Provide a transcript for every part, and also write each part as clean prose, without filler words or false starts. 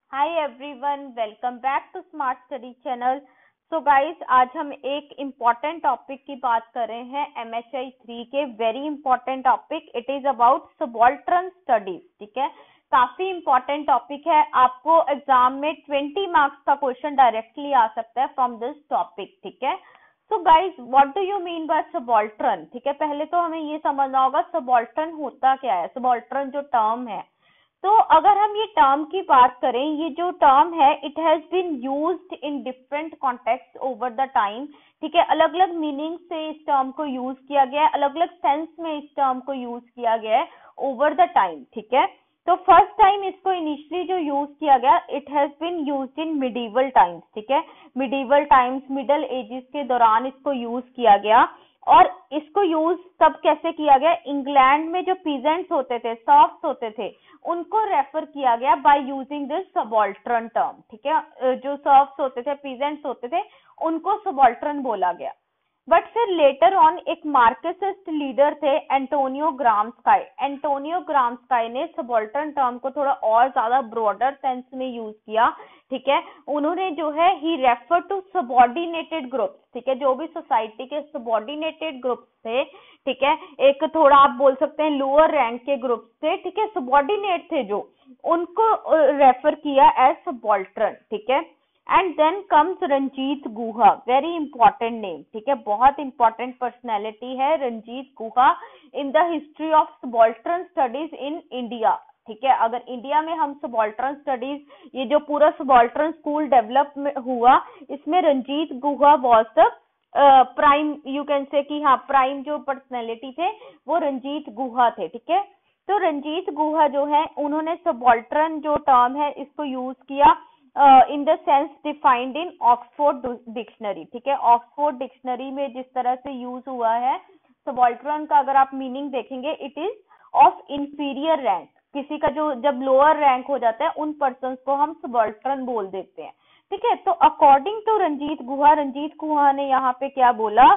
Hi everyone, welcome back to smart study channel. So guys, आज हम एक important topic की बात कर रहे हैं MHI 3 के। Very important topic, it is about subaltern studies. ठीक है, काफी इंपॉर्टेंट टॉपिक है। आपको एग्जाम में 20 मार्क्स का क्वेश्चन डायरेक्टली आ सकता है फ्रॉम दिस टॉपिक। ठीक है, so guys, what do you mean by subaltern? ठीक है, पहले तो हमें ये समझना होगा सबाल्टर्न होता क्या है। सबाल्टर्न जो टर्म है, तो अगर हम ये टर्म की बात करें, ये जो टर्म है it has been used in different context over the time. ठीक है, अलग अलग मीनिंग से इस टर्म को यूज किया गया है, अलग अलग सेंस में इस टर्म को यूज किया गया है ओवर द टाइम। ठीक है, तो फर्स्ट टाइम इसको इनिशियली जो यूज किया गया, it has been used in medieval times. ठीक है, मिडीवल टाइम्स, मिडल एजेस के दौरान इसको यूज किया गया। और इसको यूज तब कैसे किया गया? इंग्लैंड में जो पीजेंट्स होते थे, सर्फ्स होते थे, उनको रेफर किया गया by using this subaltern term. ठीक है, जो सर्फ्स होते थे, पीजेंट्स होते थे, उनको सबाल्टर्न बोला गया। बट फिर लेटर ऑन एक मार्क्सिस्ट लीडर थे एंटोनियो ग्राम्स्काई। एंटोनियो ग्राम्स्काई ने सबाल्टर्न टर्म को थोड़ा और ज्यादा ब्रॉडर सेंस में यूज किया। ठीक है, उन्होंने जो है ही रेफर टू सबॉर्डिनेटेड ग्रुप्स। ठीक है, जो भी सोसाइटी के सबॉर्डिनेटेड ग्रुप्स थे, ठीक है, एक थोड़ा आप बोल सकते हैं लोअर रैंक के ग्रुप्स थे, ठीक है, सबॉर्डिनेट थे जो, उनको रेफर किया एज सबाल्टर्न। ठीक है, and then comes Ranjit Guha, very important name. ठीक है, बहुत इंपॉर्टेंट पर्सनैलिटी है Ranjit Guha in the history of subaltern studies in India. ठीक है, अगर इंडिया में हम सबाल्टर्न स्टडीज, ये जो पूरा सबाल्टर्न स्कूल डेवलप हुआ, इसमें Ranjit Guha was the prime, you can say कि हाँ, प्राइम जो पर्सनैलिटी थे वो रंजीत गुहा थे। ठीक है, तो रंजीत गुहा जो है, उन्होंने सबाल्टर्न जो टर्म है इसको यूज किया in the sense defined in Oxford dictionary. ठीक है, ऑक्सफोर्ड डिक्शनरी में जिस तरह से यूज हुआ है सबाल्टर्न का, अगर आप मीनिंग देखेंगे, it is of inferior rank. किसी का जो जब लोअर रैंक हो जाता है, उन पर्सन को हम सबाल्टर्न बोल देते हैं। ठीक है, तो अकॉर्डिंग टू रंजीत गुहा ने यहाँ पे क्या बोला,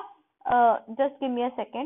just give me a second.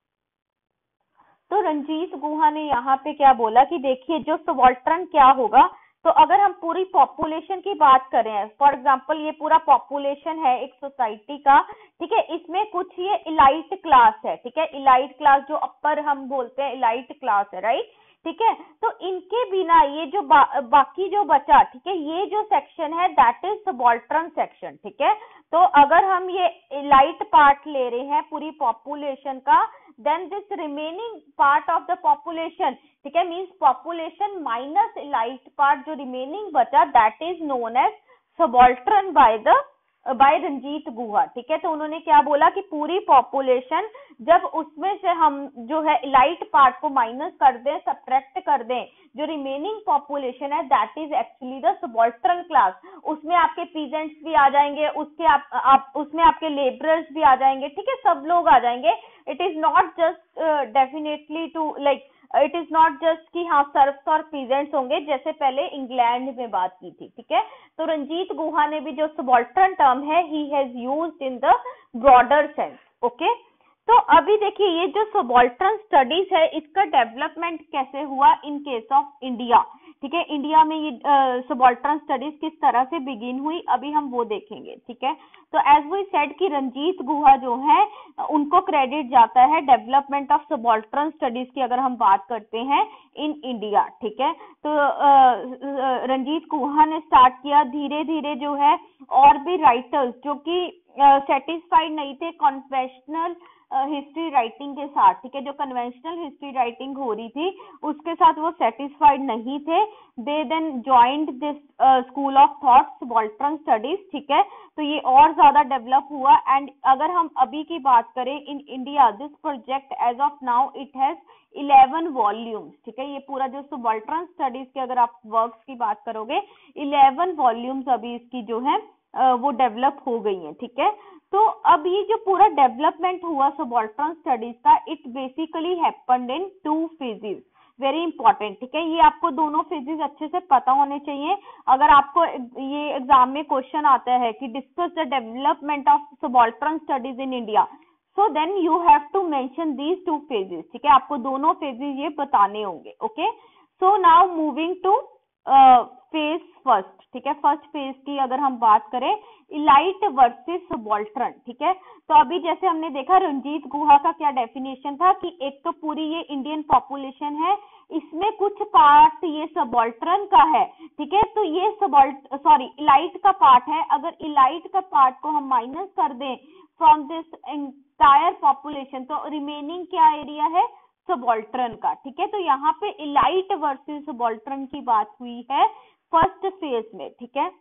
तो रंजीत गुहा ने यहाँ पे क्या बोला कि देखिए, जो सबाल्टर्न क्या होगा, तो अगर हम पूरी पॉपुलेशन की बात करें, फॉर एग्जांपल ये पूरा पॉपुलेशन है एक सोसाइटी का, ठीक है, इसमें कुछ ये इलाइट क्लास है। ठीक है, इलाइट क्लास जो अपर हम बोलते हैं इलाइट क्लास है, राइट। ठीक है, तो इनके बिना ये जो बाकी जो बचा, ठीक है, ये जो सेक्शन है दैट इज सबाल्टर्न सेक्शन। ठीक है, तो अगर हम ये इलाइट पार्ट ले रहे हैं पूरी पॉपुलेशन का, then this remaining part of the population, ठीक है, means population minus elite part, जो remaining बचा, that is known as subaltern by Ranjit गुहा। ठीक है, तो उन्होंने क्या बोला कि पूरी पॉपुलेशन, जब उसमें से हम जो है इलाइट पार्ट को माइनस कर दें, सब्ट्रैक्ट कर दें, जो रिमेनिंग पॉपुलेशन है that is actually the subaltern class. उसमें आपके पीजेंट्स भी आ जाएंगे, उसके आप उसमें आपके लेबरर्स भी आ जाएंगे। ठीक है, सब लोग आ जाएंगे। It is not just definitely to like, it is not just कि हाँ सर्फ्स और पीजेंट्स होंगे जैसे पहले इंग्लैंड में बात की थी। ठीक है, तो रंजीत गुहा ने भी जो सबाल्टर्न टर्म है, he has used in the broader sense. Okay, तो अभी देखिए, ये जो सबाल्टर्न स्टडीज है, इसका डेवलपमेंट कैसे हुआ इन केस ऑफ इंडिया। ठीक है, इंडिया में ये सबाल्टर्न स्टडीज किस तरह से बिगिन हुई, अभी हम वो देखेंगे। ठीक है, तो एज वी सेड कि रंजीत गुहा जो है, उनको क्रेडिट जाता है डेवलपमेंट ऑफ सबाल्टर्न स्टडीज की, अगर हम बात करते हैं इन इंडिया। ठीक है, तो रंजीत गुहा ने स्टार्ट किया, धीरे धीरे जो है और भी राइटर्स जो कि सेटिस्फाइड नहीं थे कन्वेंशनल हिस्ट्री राइटिंग के साथ, ठीक है, जो कन्वेंशनल हिस्ट्री राइटिंग हो रही थी उसके साथ वो सेटिस्फाइड नहीं थे, they then joined this school of thought subaltern studies. ठीक है, तो ये और ज्यादा डेवलप हुआ। एंड अगर हम अभी की बात करें in India, this project as of now it has 11 volumes. ठीक है, ये पूरा जो सबाल्टर्न स्टडीज के अगर आप वर्क्स की बात करोगे, 11 वॉल्यूम्स अभी इसकी जो है वो डेवलप हो गई है। ठीक है, तो अब ये जो पूरा डेवलपमेंट हुआ सबाल्टर्न स्टडीज का, it basically happened in 2 phases. Very important. ठीक है, ये आपको दोनों फेजेस अच्छे से पता होने चाहिए। अगर आपको ये एग्जाम में क्वेश्चन आता है कि discuss the development of subaltern studies in India, so then you have to mention these 2 phases. ठीक है, आपको दोनों फेजेस ये बताने होंगे। Okay, so now moving to phase first, ठीक है, फर्स्ट फेज की अगर हम बात करें, इलाइट वर्सेस सबाल्टर्न, ठीक है। तो अभी जैसे हमने देखा रंजीत गुहा का क्या डेफिनेशन था कि एक तो पूरी ये इंडियन पॉपुलेशन है, इसमें कुछ पार्ट ये सबाल्टर्न का है, ठीक है। तो ये इलाइट का पार्ट है, अगर इलाइट का पार्ट को हम माइनस कर दें फ्रॉम दिस एंटायर पॉपुलेशन, तो रिमेनिंग क्या एरिया है, सबाल्टर्न का, ठीक है। तो यहाँ पे इलाइट वर्सेस सबाल्टर्न की बात हुई है फर्स्ट फेज में, ठीक है।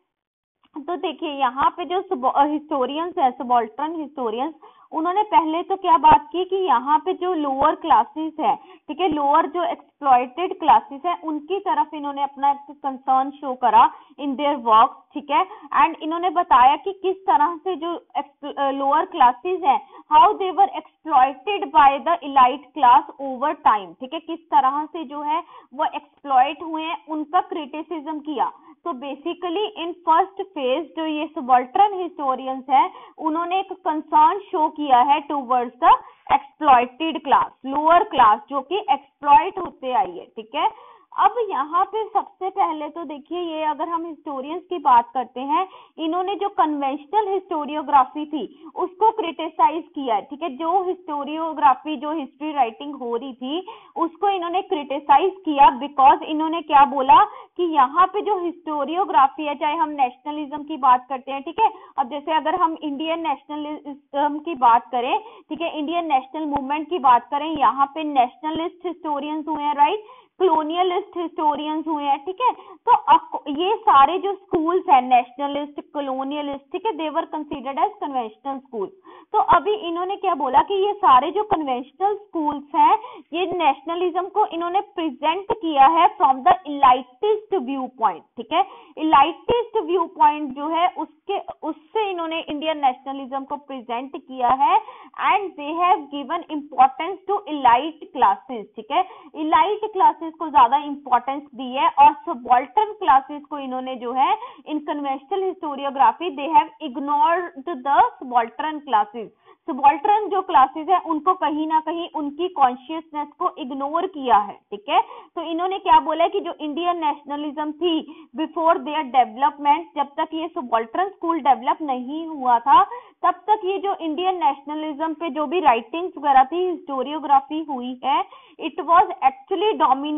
तो देखिए यहाँ पे जो हिस्टोरियंस है, सबाल्टर्न हिस्टोरियंस, उन्होंने पहले तो क्या बात की कि यहाँ पे जो लोअर क्लासेस है, ठीक है, लोअर जो एक्सप्लॉयटेड क्लासेस है, उनकी तरफ इन्होंने अपना कंसर्न शो करा इन देयर वर्क, ठीक है। एंड इन्होंने बताया कि किस तरह से जो लोअर क्लासेस है, how they were exploited by the elite class over time, ठीक है, किस तरह से जो है वो एक्सप्लॉयट हुए हैं, उनका क्रिटिसिज्म किया। तो बेसिकली इन फर्स्ट फेज जो ये सबाल्टर्न हिस्टोरियंस है, उन्होंने एक कंसर्न शो किया है towards the exploited class, lower class जो कि एक्सप्लॉयट होते आई है, ठीक है। अब यहाँ पे सबसे पहले तो देखिए, ये अगर हम हिस्टोरियंस की बात करते हैं, इन्होंने जो कन्वेंशनल हिस्टोरियोग्राफी थी उसको क्रिटिसाइज किया है, ठीक है। जो हिस्टोरियोग्राफी, जो हिस्ट्री राइटिंग हो रही थी, उसको इन्होंने क्रिटिसाइज किया, बिकॉज इन्होंने क्या बोला कि यहाँ पे जो हिस्टोरियोग्राफी है, चाहे हम नेशनलिज्म की बात करते हैं, ठीक है। अब जैसे अगर हम इंडियन नेशनलिज्म की बात करें, ठीक है, इंडियन नेशनल मूवमेंट की बात करें, यहाँ पे नेशनलिस्ट हिस्टोरियंस हुए हैं, राइट, कॉलोनियलिस्ट हिस्टोरियंस हुए हैं, ठीक है। तो अब ये सारे जो स्कूल्स हैं, नेशनलिस्ट, कॉलोनियलिस्ट, ठीक है, they were considered as conventional school. तो अभी इन्होंने क्या बोला कि ये सारे जो कन्वेंशनल स्कूल्स हैं, ये नेशनलिज्म को इन्होंने प्रेजेंट किया है from the elitist view point, ठीक है। इलाइटिस्ट व्यू पॉइंट जो है उससे इन्होंने इंडियन नेशनलिज्म को प्रेजेंट किया है, and they have given importance to elite classes, ठीक है, इलाइट क्लासेस को ज्यादा इंपॉर्टेंस दी है, और सबाल्टर्न क्लासेस को इन्होंने जो है in conventional historiography they have ignored the subaltern classes, subaltern जो क्लासेस है उनको कहीं ना कहीं उनकी कॉन्शियसनेस को इग्नोर किया है, ठीक है। तो इन्होंने क्या बोला कि जो इंडियन नेशनलिज्म थी बिफोर देयर डेवलपमेंट, जब तक ये सबाल्टर्न स्कूल डेवलप नहीं हुआ था, तब तक ये जो इंडियन नेशनलिज्म पे जो भी राइटिंग्स वगैरह थी, हिस्टोरियोग्राफी हुई है, it was actually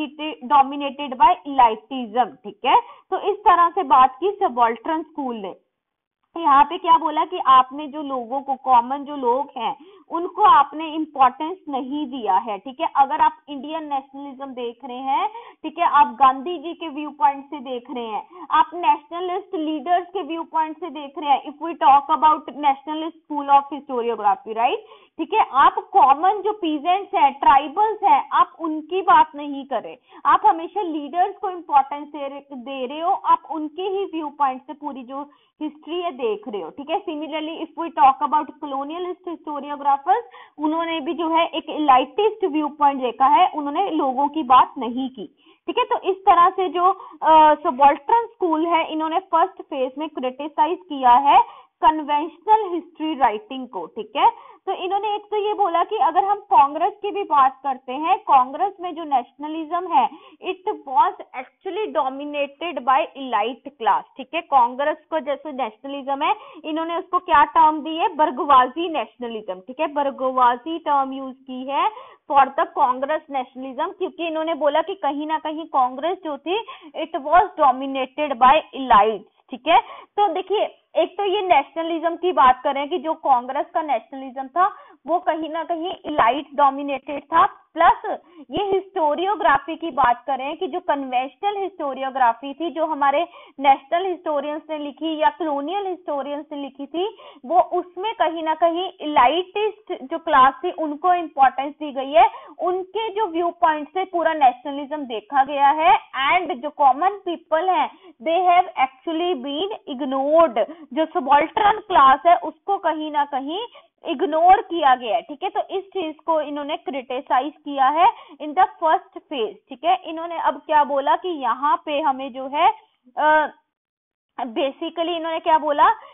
dominated by elitism, ठीक है। तो इस तरह से बात की सबाल्टर्न स्कूल ने। यहाँ पे क्या बोला कि आपने जो लोगों को, कॉमन जो लोग हैं, उनको आपने इंपॉर्टेंस नहीं दिया है, ठीक है। अगर आप इंडियन नेशनलिज्म देख रहे हैं, ठीक है, आप गांधी जी के व्यू पॉइंट से देख रहे हैं, आप नेशनलिस्ट लीडर्स के व्यू पॉइंट से देख रहे हैं, if we talk about nationalist school of historiography, right, ठीक है, आप कॉमन जो पीजेंट्स हैं, ट्राइबल्स हैं, आप उनकी बात नहीं कर रहे, आप हमेशा लीडर्स को इंपॉर्टेंस दे रहे हो, आप उनके ही व्यू पॉइंट से पूरी जो हिस्ट्री है देख रहे हो, ठीक है। Similarly if we talk about colonialist historiographers, उन्होंने भी जो है एक इलाइटिस्ट व्यू पॉइंट देखा है, उन्होंने लोगों की बात नहीं की, ठीक है। तो इस तरह से जो सबाल्टर्न स्कूल है, इन्होंने फर्स्ट फेज में क्रिटिसाइज किया है कन्वेंशनल हिस्ट्री राइटिंग को, ठीक है। तो इन्होंने एक तो ये बोला कि अगर हम कांग्रेस की भी बात करते हैं, कांग्रेस में जो नेशनलिज्म है, it was actually dominated by elite class, ठीक है। कांग्रेस को जैसे नेशनलिज्म है, इन्होंने उसको क्या टर्म दी है, बर्गवाजी नेशनलिज्म, ठीक है, बर्गवाजी टर्म यूज की है फॉर द कांग्रेस नेशनलिज्म, क्योंकि इन्होंने बोला कि कहीं ना कहीं कांग्रेस जो थी, it was dominated by elite, ठीक है। तो देखिए, एक तो ये नेशनलिज्म की बात करें कि जो कांग्रेस का नेशनलिज्म था वो कहीं ना कहीं इलाइट डोमिनेटेड था, प्लस ये हिस्टोरियोग्राफी की बात करें कि जो कन्वेंशनल हिस्टोरियोग्राफी थी, जो हमारे नेशनल हिस्टोरियंस ने लिखी या कॉलोनियल हिस्टोरियंस ने लिखी थी, वो उसमें कहीं ना कहीं इलाइटिस्ट जो क्लास थी उनको इंपॉर्टेंस दी गई है, उनके जो व्यू पॉइंट से पूरा नेशनलिज्म देखा गया है, एंड जो कॉमन पीपल हैं, they have actually been ignored, जो सबाल्टर्न क्लास है उसको कहीं ना कहीं इग्नोर किया गया है, ठीक है। तो इस चीज को इन्होंने क्रिटिसाइज किया है इन द फर्स्ट फेज, ठीक है। इन्होंने अब क्या बोला कि यहाँ पे हमें जो है बेसिकली इन्होंने क्या बोला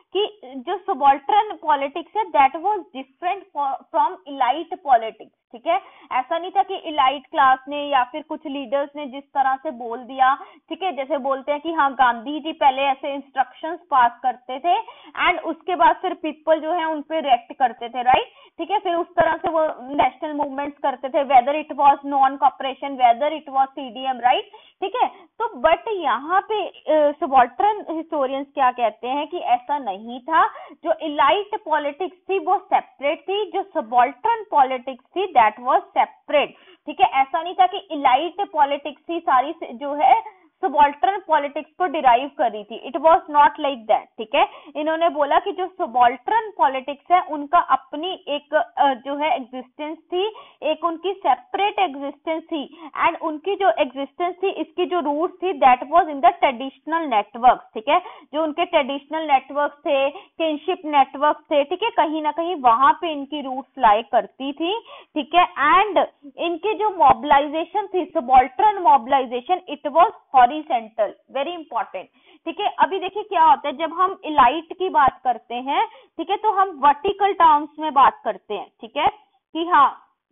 कि जो सबाल्टर्न पॉलिटिक्स है that was different from elite politics, ठीक है। ऐसा नहीं था कि इलाइट क्लास ने या फिर कुछ लीडर्स ने जिस तरह से बोल दिया, ठीक है, जैसे बोलते हैं कि हाँ गांधी जी पहले ऐसे इंस्ट्रक्शंस पास करते थे एंड उसके बाद फिर पीपल जो है उन पे रिएक्ट करते थे, राइट, ठीक है, फिर उस तरह से वो नेशनल मूवमेंट्स करते थे, whether it was non cooperation, whether it was CDM, right, ठीक है। तो बट यहाँ पे सबाल्टर्न हिस्टोरियंस क्या कहते हैं कि ऐसा नहीं था, जो इलाइट पॉलिटिक्स थी वो सेपरेट थी, जो सबाल्टर्न पॉलिटिक्स थी दैट वाज सेपरेट, ठीक है। ऐसा नहीं था कि इलाइट पॉलिटिक्स थी सारी जो है सबाल्टर्न पॉलिटिक्स को डिराइव कर रही थी, it was not like that, ठीक है। इन्होंने बोला कि जो सबाल्टर्न पॉलिटिक्स है उनका अपनी एक जो है एग्जिस्टेंस थी, एक उनकी सेपरेट एग्जिस्टेंस थी एंड उनकी जो एग्जिस्टेंस थी इसकी जो रूट थी that was in the traditional network, ठीक है, जो उनके ट्रेडिशनल नेटवर्क थे, किनशिप नेटवर्क थे, ठीक है, कहीं ना कहीं वहां पे इनकी रूट्स लाई करती थी, ठीक है। एंड इनकी जो मोबिलाइजेशन थी subaltern mobilisation it was horizontal, very important, ठीक है। अभी देखिए क्या होता है जब हम इलाइट की बात करते हैं, ठीक है, तो हम वर्टिकल टर्म्स में बात करते हैं, ठीक है, कि हाँ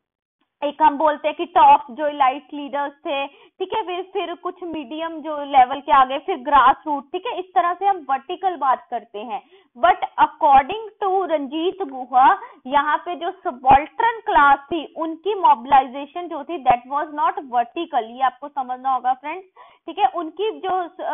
एक हम बोलते हैं कि टॉप जो इलाइट लीडर्स थे, ठीक है, फिर कुछ मीडियम जो लेवल के आगे, फिर ग्रास रूट, ठीक है, इस तरह से हम वर्टिकल बात करते हैं। But according to Ranjit Guha यहाँ पे जो सबाल्टर्न क्लास थी उनकी मोबिलाइजेशन जो थी दैट वाज नॉट वर्टिकल, ये आपको समझना होगा फ्रेंड्स, ठीक है। उनकी जो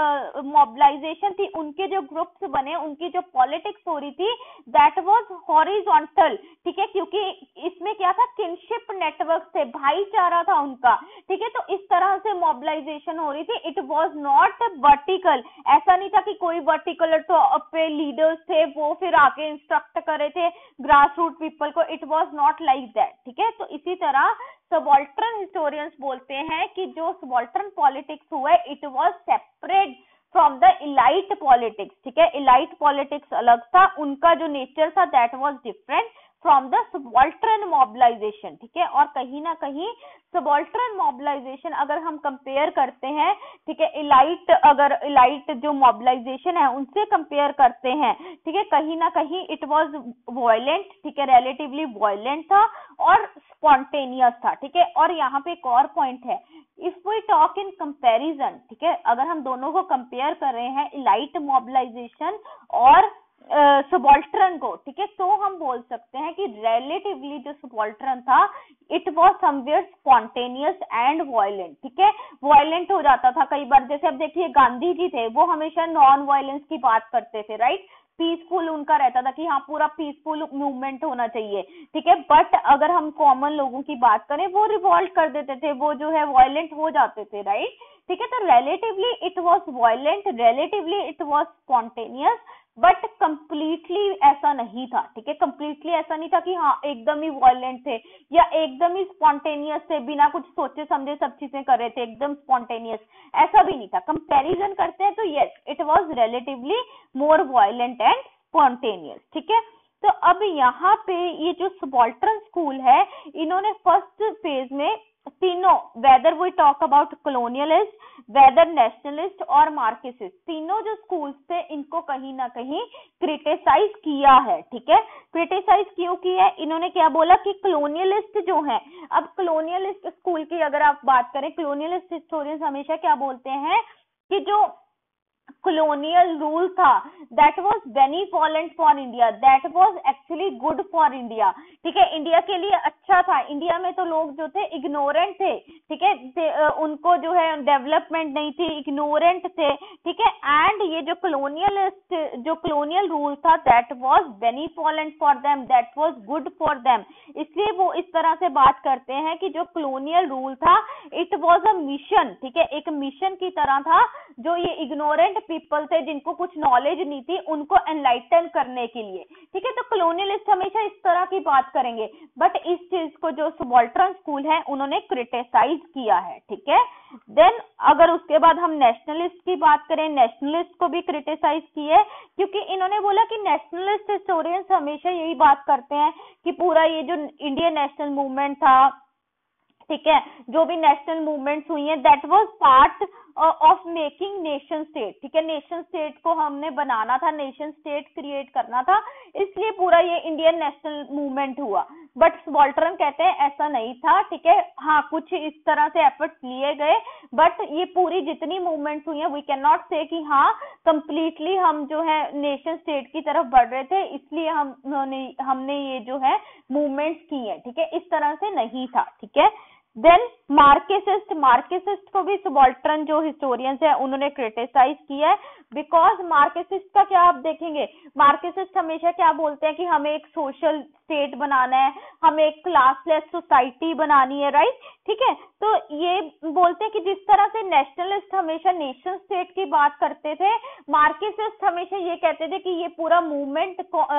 मोबिलाइजेशन थी, उनके जो ग्रुप्स बने, उनकी जो पॉलिटिक्स हो रही थी दैट वाज हॉरिजॉन्टल, ठीक है, क्योंकि इसमें क्या था, किनशिप नेटवर्क थे, भाईचारा था उनका, ठीक है। तो इस तरह से मोबिलाइजेशन हो रही थी, इट वाज नॉट वर्टिकल, ऐसा नहीं था कि कोई वर्टिकल टॉप पे लीडर्स थे वो फिर आके इंस्ट्रक्ट कर रहे थे ग्रास रूट पीपल को, it was not like that, ठीक है। तो इसी तरह सबाल्टर्न हिस्टोरियंस बोलते हैं कि जो सबाल्टर्न पॉलिटिक्स हुआ है it was separate from the elite politics, ठीक है, इलाइट पॉलिटिक्स अलग था, उनका जो नेचर था that was different from the subaltern mobilisation, ठीक है। और कहीं ना कहीं सबाल्टर्न मोबिलाइजेशन अगर हम कंपेयर करते हैं, ठीक है, अगर इलाइट जो मोबिलाइजेशन है उनसे कंपेयर करते हैं, ठीक है, कहीं ना कहीं इट वाज वायलेंट, ठीक है, रिलेटिवली वायलेंट था और स्पॉन्टेनियस था, ठीक है। और यहाँ पे एक और पॉइंट है, if we talk in comparison, ठीक है, अगर हम दोनों को कंपेयर कर रहे हैं इलाइट मोबिलाइजेशन और सबाल्टर्न को, ठीक है, तो हम बोल सकते हैं कि रिलेटिवली जो सबाल्टर्न था it was somewhere spontaneous and violent, ठीक है, वायलेंट हो जाता था कई बार। जैसे अब देखिए गांधी जी थे वो हमेशा नॉन वायलेंस की बात करते थे, राइट, पीसफुल उनका रहता था कि हाँ पूरा पीसफुल मूवमेंट होना चाहिए, ठीक है। बट अगर हम कॉमन लोगों की बात करें वो रिवॉल्ट कर देते थे, वो जो है वायलेंट हो जाते थे, राइट, ठीक है। तो relatively it was violent, relatively it was spontaneous, but completely ऐसा नहीं था, ठीक है, कंप्लीटली ऐसा नहीं था कि हाँ एकदम ही वायलेंट थे या एकदम ही स्पॉन्टेनियस थे, बिना कुछ सोचे समझे सब चीजें कर रहे थे, एकदम स्पॉन्टेनियस, ऐसा भी नहीं था। कंपैरिजन करते हैं तो yes it was relatively more violent and spontaneous, ठीक है। तो अब यहाँ पे ये जो सबाल्टर्न स्कूल है इन्होंने फर्स्ट फेज में तीनों, whether we talk about colonialist, whether nationalist और मार्क्सिस्ट, तीनों जो स्कूल्स थे इनको कहीं ना कहीं क्रिटिसाइज किया है, ठीक है। क्रिटिसाइज क्यों किया है, इन्होंने क्या बोला कि कॉलोनियलिस्ट जो है, अब कॉलोनियलिस्ट स्कूल की अगर आप बात करें, कॉलोनियलिस्ट हिस्टोरियंस हमेशा क्या बोलते हैं कि जो colonial rule था that was benevolent for India, that was actually good for India, ठीक है, इंडिया के लिए अच्छा था। इंडिया में तो लोग जो थे इग्नोरेंट थे, ठीक है, उनको जो है डेवलपमेंट नहीं थी, इग्नोरेंट थे, ठीक है। एंड ये जो colonial रूल था that was benevolent for them, that was good for them, इसलिए वो इस तरह से बात करते हैं कि जो colonial रूल था it was a mission, ठीक है, एक मिशन की तरह था, जो ये इग्नोरेंट पीपल थे जिनको कुछ नॉलेज नहीं थी उनको एनलाइटन करने के लिए, ठीक है। तो कॉलोनियलिस्ट हमेशा इस तरह की बात करेंगे, बट इस चीज को जो सबाल्टर्न स्कूल है उन्होंने क्रिटिसाइज किया है, ठीक है। देन अगर उसके बाद हम नेशनलिस्ट की बात करें, नेशनलिस्ट को भी क्रिटिसाइज किए, क्योंकि इन्होंने बोला कि नेशनलिस्ट हिस्टोरियंस हमेशा यही बात करते हैं कि पूरा ये जो इंडियन नेशनल मूवमेंट था, ठीक है, जो भी नेशनल मूवमेंट्स हुई हैं that was part of making nation state, ठीक है, नेशन स्टेट को हमने बनाना था, नेशन स्टेट क्रिएट करना था, इसलिए पूरा ये इंडियन नेशनल मूवमेंट हुआ। बट सबाल्टर्न कहते हैं ऐसा नहीं था, ठीक है, हाँ कुछ इस तरह से एफर्ट्स लिए गए, बट ये पूरी जितनी मूवमेंट्स हुई है वी कैन नॉट से कि हाँ कंप्लीटली हम जो है नेशन स्टेट की तरफ बढ़ रहे थे इसलिए हमने ये जो है मूवमेंट्स की है, ठीक है, इस तरह से नहीं था, ठीक है। देन मार्क्सिस्ट को भी सबाल्टर्न जो हिस्टोरियंस है उन्होंने क्रिटिसाइज किया है, बिकॉज मार्क्सिस्ट का क्या आप देखेंगे, मार्क्सिस्ट हमेशा क्या बोलते हैं कि हमें एक सोशल स्टेट बनाना है, हमें एक क्लासलेस सोसाइटी बनानी है, राइट, ठीक है। तो ये बोलते हैं कि जिस तरह से नेशनलिस्ट हमेशा नेशन स्टेट की बात करते थे, मार्क्सिस्ट हमेशा ये कहते थे कि ये पूरा मूवमेंट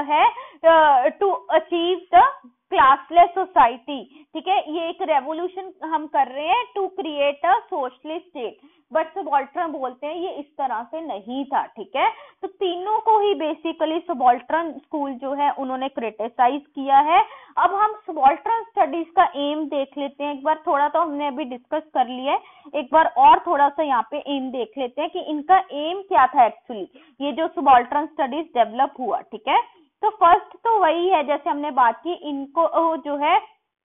है to achieve the classless society, ठीक है, ये एक रेवोल्यूशन हम कर रहे हैं to create a socialist state. But subaltern बोलते हैं ये इस तरह से नहीं था, ठीक है। तो तीनों को ही बेसिकली सबाल्टर्न स्कूल जो है उन्होंने क्रिटिसाइज किया है। अब हम सबाल्टर्न स्टडीज का एम देख लेते हैं, एक बार थोड़ा तो हमने अभी डिस्कस कर लिया है, एक बार और थोड़ा सा यहाँ पे एम देख लेते हैं कि इनका एम क्या था एक्चुअली, ये जो सबाल्टर्न स्टडीज डेवलप हुआ, ठीक है। तो फर्स्ट तो वही है जैसे हमने बात की, इनको जो है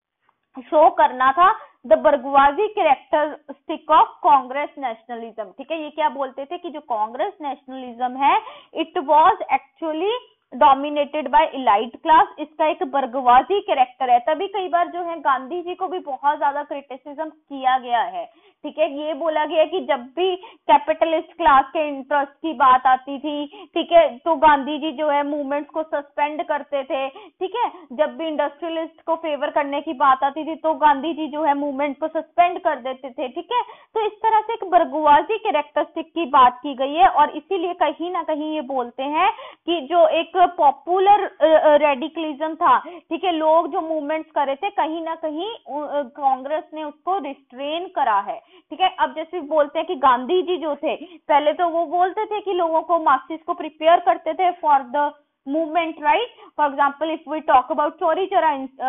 शो करना था the bourgeoisie characteristic of Congress nationalism, ठीक है। ये क्या बोलते थे कि जो कांग्रेस नेशनलिज्म है it was actually dominated by elite class, इसका एक बर्गवाजी कैरेक्टर है। तभी कई बार जो है गांधी जी को भी बहुत ज्यादा क्रिटिसिज्म किया गया है, ठीक है। ये बोला गया कि जब भी कैपिटलिस्ट क्लास के इंटरेस्ट की बात आती थी, ठीक है, तो गांधी जी जो है मूवमेंट्स को सस्पेंड करते थे, ठीक है। जब भी इंडस्ट्रियलिस्ट को फेवर करने की बात आती थी तो गांधी जी जो है मूवमेंट को सस्पेंड कर देते थे, ठीक है। तो इस तरह से एक बर्गवाजी कैरेक्टरिस्टिक की बात की गई है और इसीलिए कहीं ना कहीं ये बोलते हैं कि जो एक पॉपुलर रेडिकलिज्म था, ठीक है, लोग जो मूवमेंट्स कर रहे थे कहीं ना कहीं कांग्रेस ने उसको रिस्ट्रेन करा है, ठीक है। अब जैसे बोलते हैं कि गांधी जी जो थे पहले तो वो बोलते थे कि लोगों को मार्क्सिस को प्रिपेयर करते थे for the movement, right. For example if we talk about Chauri Chaura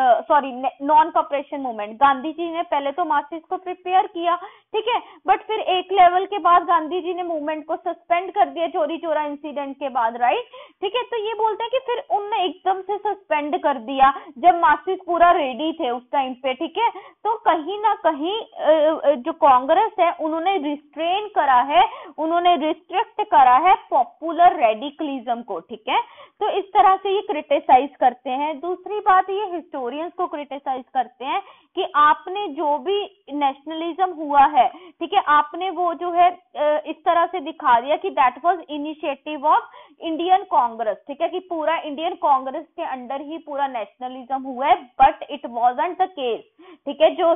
non cooperation movement, Gandhi ji ने पहले तो मार्क्सिस को प्रिपेयर किया, ठीक है, बट फिर एक लेवल के बाद गांधी जी ने मूवमेंट को सस्पेंड कर दिया चोरी चोरा इंसिडेंट के बाद, राइट, ठीक है। तो ये बोलते हैं कि फिर उनने एकदम से सस्पेंड कर दिया जब मार्क्सिस पूरा रेडी थे उस टाइम पे, ठीक है। तो कहीं ना कहीं जो कांग्रेस है उन्होंने रिस्ट्रेन करा है, उन्होंने रिस्ट्रिक्ट करा है पॉपुलर रेडिकलिज्म को, ठीक है। तो इस तरह से ये क्रिटिसाइज करते हैं। दूसरी बात ये हिस्टोरियंस को क्रिटिसाइज करते हैं कि आपने जो भी नेशनलिज्म हुआ है, ठीक है, आपने वो जो है इस तरह से दिखा दिया कि that was initiative of Indian Congress, ठीक है, कि पूरा इंडियन कांग्रेस के अंडर ही पूरा नेशनलिज्म हुआ है, but it wasn't the case, ठीक है। जो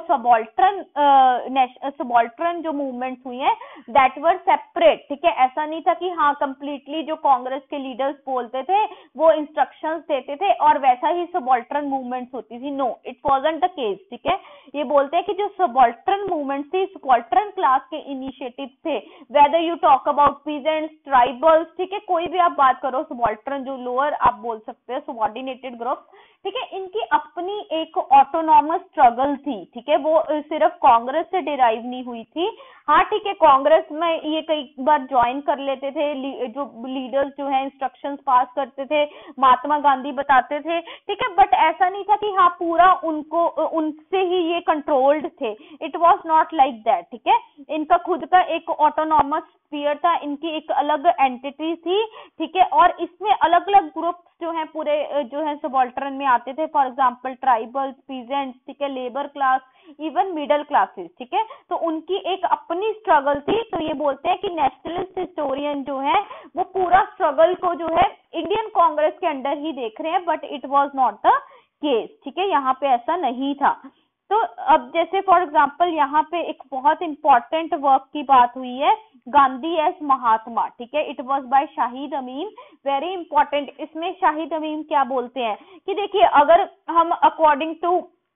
सबाल्टर्न जो मूवमेंट्स हुई है दैट वर सेपरेट, ठीक है, ऐसा नहीं था कि हाँ कंप्लीटली जो कांग्रेस के लीडर्स बोलते थे वो इंस्ट्रक्शंस देते थे और वैसा ही सबाल्टर्न मूवमेंट्स होती थी, no it wasn't the case, ठीक है। ये बोलते हैं कि जो सबाल्टर्न मूवमेंट्स थी सबाल्टर्न क्लास के इनिशिएटिव थे, whether you talk about peasants, tribals, ठीक है, कोई भी आप बात करो, सबाल्टर्न जो लोअर आप बोल सकते हो सबऑर्डिनेटेड ग्रुप, ठीक है, इनकी अपनी एक ऑटोनॉमस स्ट्रगल थी, ठीक है, वो सिर्फ कांग्रेस से डिराइव नहीं हुई थी। हाँ ठीक है, कांग्रेस में ये कई बार ज्वाइन कर लेते थे, जो लीडर्स जो है इंस्ट्रक्शंस पास करते थे, महात्मा गांधी बताते थे, ठीक है, बट ऐसा नहीं था कि हाँ पूरा उनको उनसे ही ये कंट्रोल्ड थे, it was not like that, ठीक है। इनका खुद का एक ऑटोनॉमस स्फीयर था, इनकी एक अलग एंटिटी थी, ठीक है, और इसमें अलग अलग ग्रुप्स जो है पूरे जो है सबाल्टर्न में आते थे, फॉर एग्जांपल ट्राइबल्स, पीजेंट्स, ठीक है, labour class, even middle classes, ठीक है। तो उनकी एक अपनी स्ट्रगल थी। तो ये बोलते हैं कि नेशनलिस्ट हिस्टोरियन जो है वो पूरा स्ट्रगल को जो है इंडियन कांग्रेस के अंडर ही देख रहे हैं, but it was not the case, ठीक है, यहाँ पे ऐसा नहीं था। तो अब जैसे फॉर एग्जांपल यहाँ पे एक बहुत इंपॉर्टेंट वर्क की बात हुई है, गांधी एज महात्मा, ठीक है, it was by Shahid Amin, very important. इसमें शाहिद अमीन क्या बोलते हैं कि देखिए अगर हम अकॉर्डिंग टू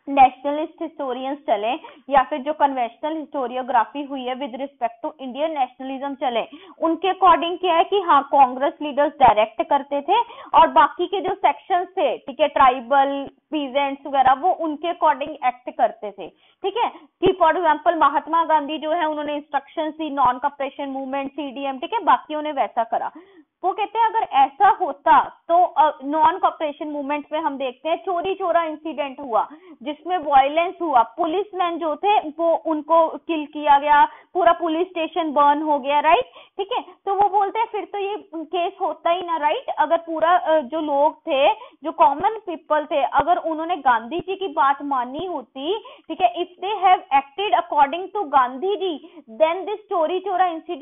नेशनलिस्ट हिस्टोरियंस चले या फिर जो कन्वेंशनल हिस्टोरियोग्राफी हुई है with respect to Indian nationalism चले, उनके अकॉर्डिंग क्या है कि हाँ कांग्रेस लीडर्स डायरेक्ट करते थे और बाकी के जो सेक्शंस थे, ठीक है, ट्राइबल पीजेंट्स वगैरह, वो उनके अकॉर्डिंग एक्ट करते थे। ठीक है, कि फॉर एग्जांपल महात्मा गांधी जो है उन्होंने इंस्ट्रक्शंस दी नॉन कॉपरेशन मूवमेंट सीडीएम, ठीक है, बाकियों ने वैसा करा। वो कहते हैं अगर ऐसा होता तो नॉन कॉपरेशन मूवमेंट में हम देखते हैं चोरी चोरा इंसिडेंट हुआ जिसमें वायलेंस हुआ, पुलिसमैन जो थे वो उनको किल किया गया, पूरा पुलिस स्टेशन बर्न हो गया, राइट। ठीक है, तो वो बोलते हैं फिर तो ये केस होता ही ना, राइट। अगर पूरा जो लोग थे, जो कॉमन पीपल थे, अगर उन्होंने गांधी जी की बात मानी होती, ठीक है, if they have acted according to Gandhi ji, then this Chauri Chaura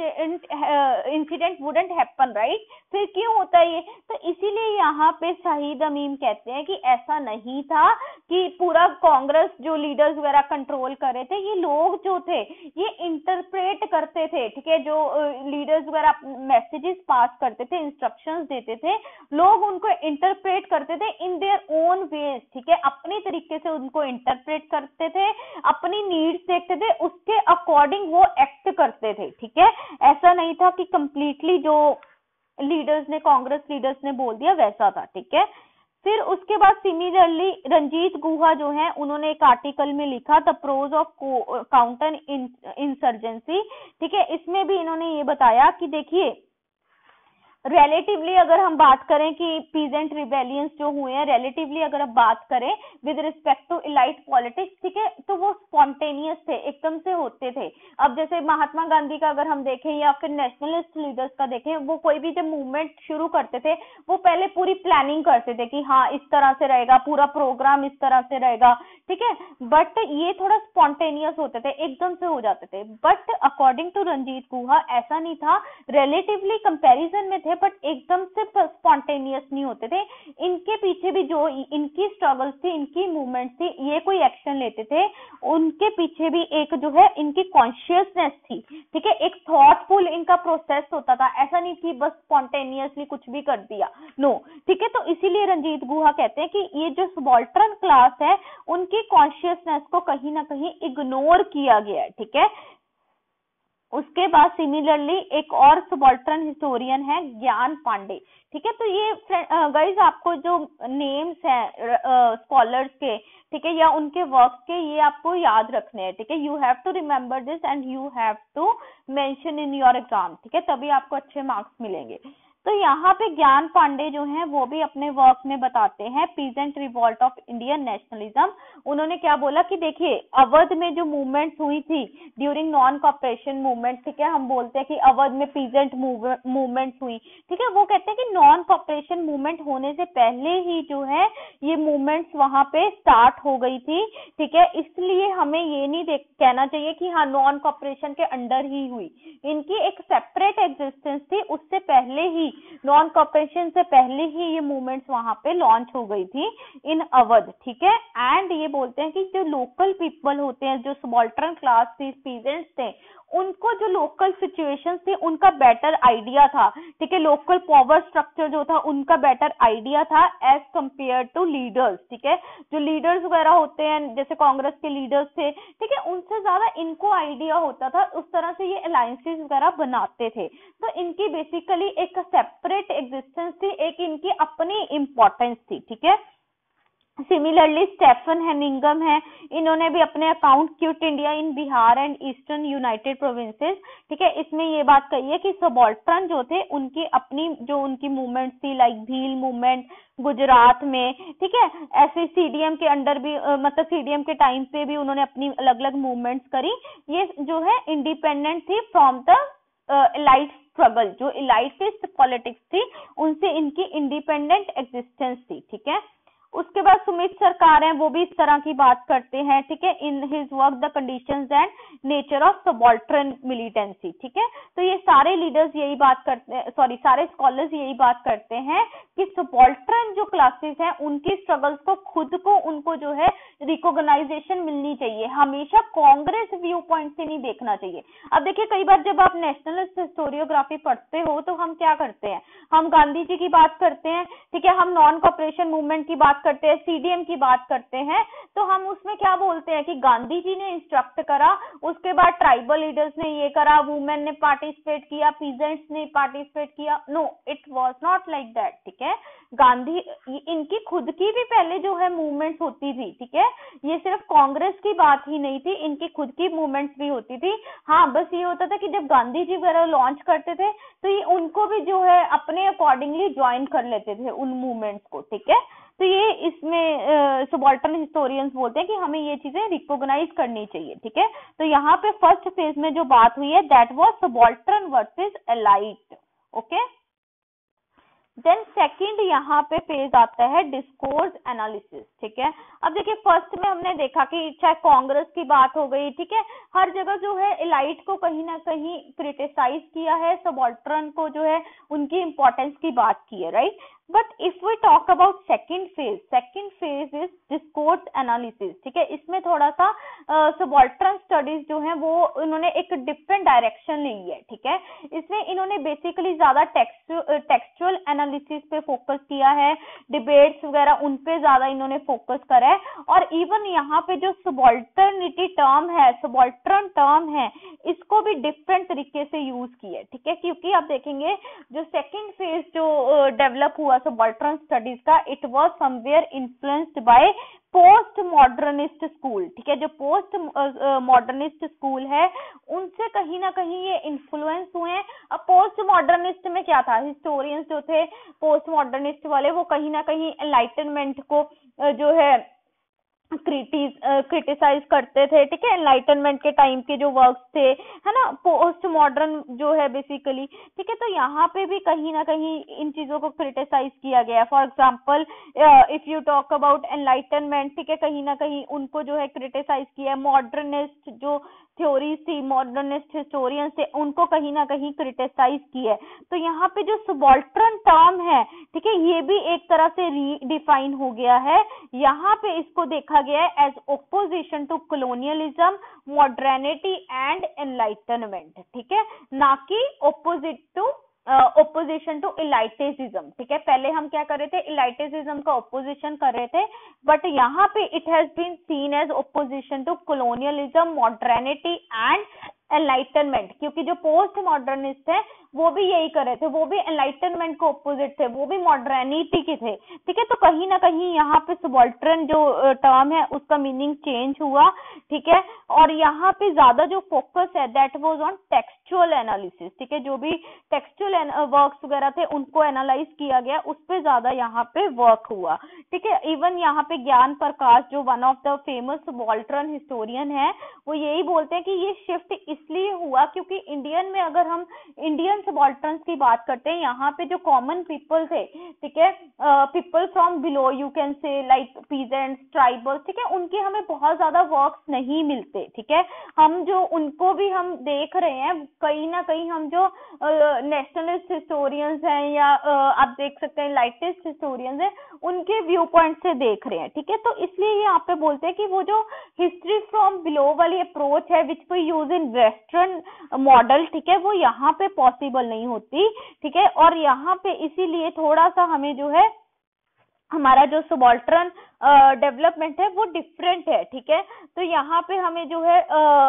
incident wouldn't happen, right. फिर क्यों होता है ये? तो इसीलिए यहाँ पे शाहिद अमीम कहते हैं कि ऐसा नहीं था कि पूरा कांग्रेस जो लीडर्स वगैरह कंट्रोल कर रहे थे, ये लोग जो थे ये इंटरप्रेट करते थे, ठीक है, जो लीडर्स वगैरह मैसेजेस पास करते थे, इंस्ट्रक्शंस देते थे, लोग उनको इंटरप्रेट करते थे इन देयर ओन वेज, ठीक है, अपनी तरीके से उनको इंटरप्रेट करते थे, अपनी नीड्स देखते थे, उसके अकॉर्डिंग वो एक्ट करते थे। ठीक है, ऐसा नहीं था कि कंप्लीटली जो लीडर्स ने, कांग्रेस लीडर्स ने बोल दिया वैसा था। ठीक है, फिर उसके बाद सिमिलरली रंजीत गुहा जो है उन्होंने एक आर्टिकल में लिखा the prose of counter insurgency. ठीक है, इसमें भी इन्होंने ये बताया कि देखिए रिलेटिवली अगर हम बात करें कि पीजेंट रिबेलियंस जो हुए हैं, रिलेटिवली अगर हम बात करें with respect to elite politics, ठीक है, तो वो स्पॉन्टेनियस थे, एकदम से होते थे। अब जैसे महात्मा गांधी का अगर हम देखें या फिर नेशनलिस्ट लीडर्स का देखें, वो कोई भी जब मूवमेंट शुरू करते थे वो पहले पूरी प्लानिंग करते थे कि हाँ इस तरह से रहेगा, पूरा प्रोग्राम इस तरह से रहेगा, ठीक है, बट ये थोड़ा स्पॉन्टेनियस होते थे, एकदम से हो जाते थे। But according to Ranjit Guha ऐसा नहीं था, रिलेटिवली कंपैरिजन में थे बट एकदम से स्पॉन्टेनियस नहीं होते थे। इनके पीछे भी जो इनकी स्ट्रगल्स थी, इनकी मूवमेंट थी, ये कोई एक्शन लेते थे, उनके पीछे भी एक जो है इनकी कॉन्शियसनेस थी, ठीक है, एक थॉटफुल इनका प्रोसेस होता था, ऐसा नहीं कि बस स्पॉन्टेनियसली कुछ भी कर दिया, नो। ठीक है, तो इसीलिए रंजीत गुहा कहते हैं कि ये जो सबाल्टर्न क्लास है उनकी कॉन्शियसनेस को कहीं ना कहीं इग्नोर किया गया है। ठीक है, उसके बाद सिमिलरली एक और सबाल्टर्न हिस्टोरियन है ज्ञान पांडे। ठीक है, तो ये गाइज आपको जो नेम्स हैं स्कॉलर्स के, ठीक है, या उनके वर्क के, ये आपको याद रखने हैं। ठीक है, you have to remember this and you have to mention in your exam, ठीक है, तभी आपको अच्छे मार्क्स मिलेंगे। तो यहाँ पे ज्ञान पांडे जो हैं वो भी अपने वर्क में बताते हैं peasant revolt of Indian nationalism. उन्होंने क्या बोला कि देखिए अवध में जो मूवमेंट्स हुई थी ड्यूरिंग नॉन कॉपरेशन मूवमेंट, ठीक है, हम बोलते हैं कि अवध में पीजेंट मूवमेंट्स हुई, ठीक है, वो कहते हैं कि नॉन कॉपरेशन मूवमेंट होने से पहले ही जो है ये मूवमेंट्स वहां पे स्टार्ट हो गई थी। ठीक है, इसलिए हमें ये नहीं कहना चाहिए कि हाँ नॉन कॉपरेशन के अंडर ही हुई, इनकी एक सेपरेट एग्जिस्टेंस थी, उससे पहले ही नॉन कॉपरेशन से पहले ही ये मूवमेंट्स वहां पे लॉन्च हो गई थी इन अवध। ठीक है, एंड ये बोलते हैं कि जो लोकल पीपल होते हैं, जो सबाल्टर्न क्लास थी, पीजेंट्स थे, उनको जो लोकल सिचुएशंस थी उनका बेटर आइडिया था। ठीक है, लोकल पावर स्ट्रक्चर जो था उनका बेटर आइडिया था एज कंपेयर टू लीडर्स। ठीक है, जो लीडर्स वगैरह होते हैं जैसे कांग्रेस के लीडर्स थे, ठीक है, उनसे ज्यादा इनको आइडिया होता था, उस तरह से ये अलायंसेस वगैरह बनाते थे। तो इनकी बेसिकली एक सेपरेट एग्जिस्टेंस थी, एक इनकी अपनी इंपॉर्टेंस थी। ठीक है, सिमिलरली स्टेफन हेनिंगम है, इन्होंने भी अपने account quit India in Bihar and Eastern United Provinces, ठीक है, इसमें ये बात कही है कि सबाल्टर्न जो थे उनकी अपनी जो उनकी मूवमेंट थी, लाइक भील मूवमेंट गुजरात में, ठीक है, ऐसे सीडीएम के अंडर भी मतलब सीडीएम के टाइम पे भी उन्होंने अपनी अलग अलग मूवमेंट्स करी। ये जो है इंडिपेंडेंट थी फ्रॉम द इलाइट स्ट्रगल, जो इलाइटिस्ट पॉलिटिक्स थी उनसे इनकी इंडिपेंडेंट एग्जिस्टेंस थी। ठीक है, उसके बाद सुमित सरकार हैं, वो भी इस तरह की बात करते हैं। ठीक है, in his work the conditions and nature of subaltern militancy. ठीक है, तो ये सारे लीडर्स यही बात करते हैं, सॉरी सारे स्कॉलर्स यही बात करते हैं कि सबाल्टर्न जो क्लासेस हैं उनकी स्ट्रगल्स को खुद को उनको जो है रिकॉग्नाइजेशन मिलनी चाहिए, हमेशा कांग्रेस व्यू पॉइंट से नहीं देखना चाहिए। अब देखिए कई बार जब आप नेशनलिस्ट हिस्टोरियोग्राफी पढ़ते हो तो हम क्या करते हैं, हम गांधी जी की बात करते हैं, ठीक है, हम नॉन कॉपरेशन मूवमेंट की बात करते हैं, सीडीएम की बात करते हैं, तो हम उसमें क्या बोलते हैं कि गांधी जी ने इंस्ट्रक्ट करा, उसके बाद ट्राइबल लीडर्स ने ये करा, वुमेन ने पार्टिसिपेट किया, पीजेंट्स ने पार्टिसिपेट किया। No, it was not like that, ठीक है। गांधी, इनकी खुद की भी पहले जो है मूवमेंट्स होती थी, ठीक है, ये सिर्फ कांग्रेस की बात ही नहीं थी, इनकी खुद की मूवमेंट्स भी होती थी। हाँ, बस ये होता था कि जब गांधी जी वगैरह लॉन्च करते थे तो ये उनको भी जो है अपने अकॉर्डिंगली ज्वाइन कर लेते थे उन मूवमेंट्स को, ठीक है। तो ये इसमें सबाल्टर्न हिस्टोरियंस बोलते हैं कि हमें ये चीजें रिकॉग्नाइज करनी चाहिए, ठीक है। तो यहाँ पे फर्स्ट फेज में जो बात हुई है that was subaltern versus elite, okay. Then second यहाँ पे फेज आता है डिस्कोर्स एनालिसिस, ठीक है। अब देखिए फर्स्ट में हमने देखा कि चाहे कांग्रेस की बात हो गई, ठीक है, हर जगह जो है एलाइट को कहीं ना कहीं क्रिटिसाइज किया है, सबाल्टर्न को जो है उनकी इंपॉर्टेंस की बात की है, right. But if we talk about second phase is discourse analysis, ठीक है। इसमें थोड़ा सा सबाल्टर्न स्टडीज जो है वो इन्होंने एक डिफरेंट डायरेक्शन ली है, ठीक है। इसमें इन्होंने बेसिकली ज्यादा टेक्सचुअल एनालिसिस पे फोकस किया है, डिबेट्स वगैरह उन पे ज्यादा इन्होंने फोकस करा है, और इवन यहाँ पे जो सबाल्टर्निटी टर्म है, सबाल्टर्न टर्म है, इसको भी डिफरेंट तरीके से यूज किया है, ठीक है। क्योंकि आप देखेंगे जो सेकंड फेज जो डेवलप हुआ सबाल्टर्न स्टडीज का, it was somewhere influenced by post modernist school, ठीक है। जो पोस्ट मॉडर्निस्ट स्कूल है उनसे कहीं ना कहीं ये इन्फ्लुएंस हुए हैं। अब पोस्ट मॉडर्निस्ट में क्या था, हिस्टोरियंस जो थे पोस्ट मॉडर्निस्ट वाले वो कहीं ना कहीं एनलाइटनमेंट को जो है क्रिटिसाइज करते थे, ठीक है। एनलाइटनमेंट के टाइम के जो वर्क्स थे, है ना, पोस्ट मॉडर्न जो है बेसिकली, ठीक है। तो यहाँ पे भी कहीं ना कहीं इन चीजों को क्रिटिसाइज किया गया। For example if you talk about enlightenment, ठीक है, कहीं ना कहीं उनको जो है क्रिटिसाइज किया। मॉडर्निस्ट जो थ्योरीज थी, मॉडर्निस्ट हिस्टोरियंस थे, उनको कहीं ना कहीं क्रिटिसाइज किया है। तो यहाँ पे जो सबाल्टर्न टर्म है, ठीक है, ये भी एक तरह से रीडिफाइन हो गया है। यहाँ पे इसको देखा गया है as opposition to colonialism, modernity and enlightenment, ठीक है, ना कि ओपोजिशन टू इलाइटिज्म, ठीक है। पहले हम क्या कर रहे थे, इलाइटिज्म का ओपोजिशन कर रहे थे, बट यहाँ पे it has been seen as opposition to colonialism, modernity and enlightenment. क्योंकि जो पोस्ट मॉडर्निस्ट है वो भी यही कर रहे थे, वो भी एनलाइटनमेंट को ऑपोजिट थे, वो भी मॉडर्निटी के थे, ठीक है। तो कहीं ना कहीं यहाँ पे सबाल्टर्न जो टर्म है उसका मीनिंग चेंज हुआ, ठीक है। और यहाँ पे ज्यादा जो फोकस है that was on textual analysis, ठीक है। जो भी टेक्सचुअल वर्क्स वगैरह थे उनको एनालाइज किया गया, उस पे ज्यादा यहाँ पे वर्क हुआ, ठीक है। इवन यहाँ पे ज्ञान प्रकाश जो one of the famous subaltern historian है, वो यही बोलते हैं कि ये शिफ्ट इसलिए हुआ क्योंकि इंडियन में, अगर हम इंडियन सबाल्टर्न्स की बात करते हैं, यहाँ पे जो कॉमन पीपल थे, ठीक है, people from below you can say like peasants, tribals, ठीक है, उनके हमें बहुत ज्यादा वर्क्स नहीं मिलते, ठीक है। हम जो उनको भी हम देख रहे हैं कहीं ना कहीं, हम जो नेशनलिस्ट हिस्टोरियंस हैं या आप देख सकते हैं लाइटिस्ट हिस्टोरियंस हैं, उनके व्यू पॉइंट से देख रहे हैं, ठीक है। तो इसलिए यहाँ पे बोलते हैं कि वो जो हिस्ट्री फ्रॉम बिलो वाली अप्रोच है which we use in western model, ठीक है, वो यहाँ पे पॉसिबल नहीं होती, ठीक है। और यहाँ पे इसीलिए थोड़ा सा हमें जो है हमारा जो सबाल्टर्न डेवलपमेंट है वो डिफरेंट है, ठीक है। तो यहाँ पे हमें जो है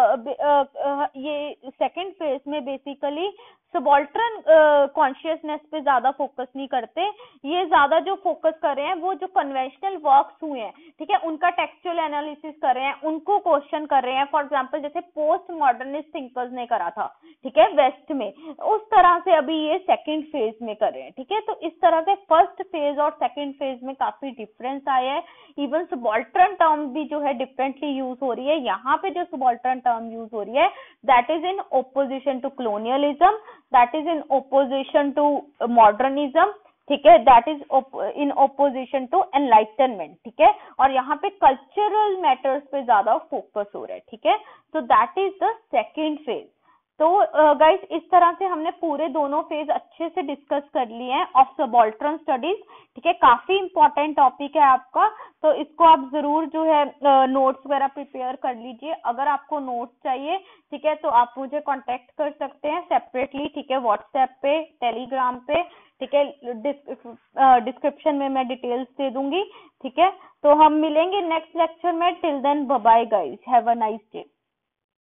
ये सेकंड फेज में बेसिकली सबाल्टर्न कॉन्शियसनेस पे ज्यादा फोकस नहीं करते, ये ज्यादा जो फोकस कर रहे हैं वो जो कन्वेंशनल वर्क्स हुए हैं, ठीक है, उनका टेक्सचुअल एनालिसिस कर रहे हैं, उनको क्वेश्चन कर रहे हैं। फॉर एग्जांपल जैसे पोस्ट मॉडर्निस्ट थिंकर्स ने करा था, ठीक है, वेस्ट में, उस तरह से अभी ये सेकंड फेज में कर रहे हैं, ठीक है। तो इस तरह से फर्स्ट फेज और सेकंड फेज में काफी डिफरेंस आया है। इवन सबाल्टर्न टर्म भी जो है डिफरेंटली यूज हो रही है। यहाँ पे जो सबाल्टर्न टर्म यूज हो रही है that is in opposition to colonialism, that is in opposition to modernism, ठीक है, that is in opposition to enlightenment, ठीक है। और यहाँ पे कल्चरल मैटर्स पे ज्यादा फोकस हो रहा है, ठीक है। तो that is the second phase. तो गाइस इस तरह से हमने पूरे दोनों फेज अच्छे से डिस्कस कर लिए हैं ऑफ सबाल्टर्न स्टडीज। ठीक है, काफी इंपॉर्टेंट टॉपिक है आपका, तो इसको आप जरूर जो है नोट्स वगैरह प्रिपेयर कर लीजिए। अगर आपको नोट्स चाहिए, ठीक है, तो आप मुझे कांटेक्ट कर सकते हैं सेपरेटली, ठीक है, व्हाट्सएप पे, टेलीग्राम पे, ठीक है, डिस्क्रिप्शन में मैं डिटेल्स दे दूंगी। ठीक है, तो हम मिलेंगे नेक्स्ट लेक्चर में। Till then bye bye guys, have a nice day.